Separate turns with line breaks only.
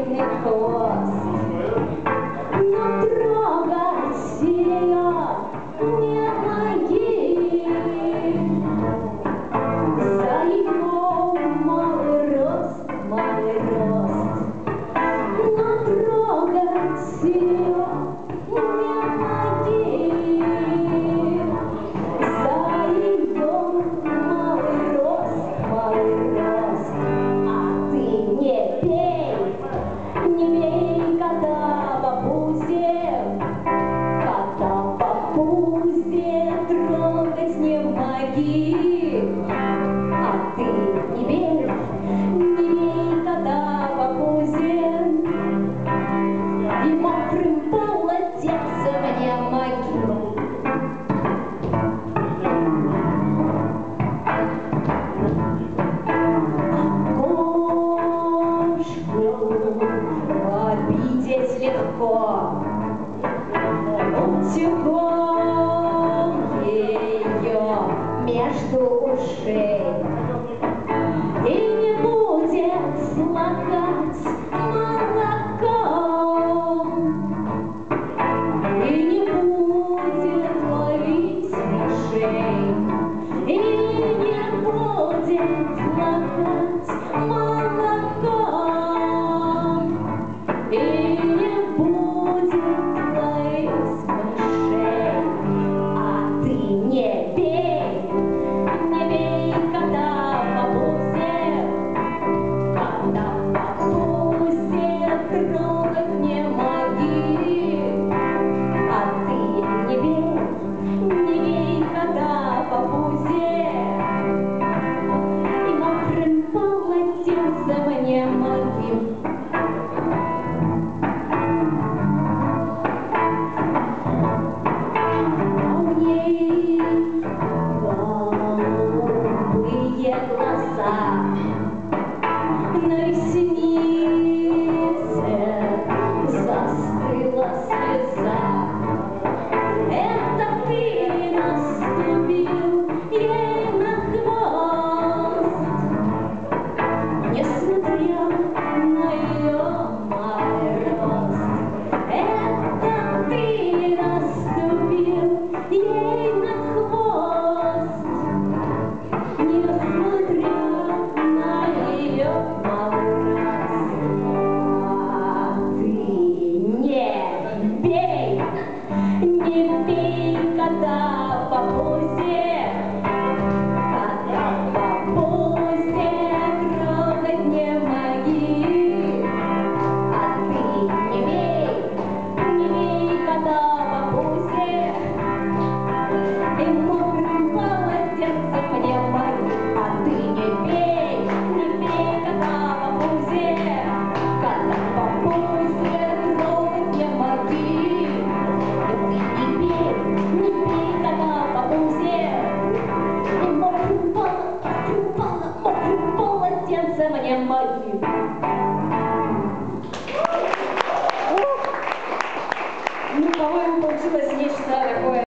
длинный хвост. Но трогать ее не моги. За ее малый рост, но трогать ее не моги. За ее малый рост, а ты не бей, кота по пузе, трогать не моги. А ты не бей кота по пузе, и мокрым полотенцем не моги. Обидеть легко, утюгом ее между ушей, и не будет лакать молоком, и не будет ловить мышей, и не будет лакать молоком. И не будет ловить мышей. А ты не бей кота по пузе, трогать не моги. А ты не бей кота по пузе, и мокрым полотенцем не моги. Голубые глаза,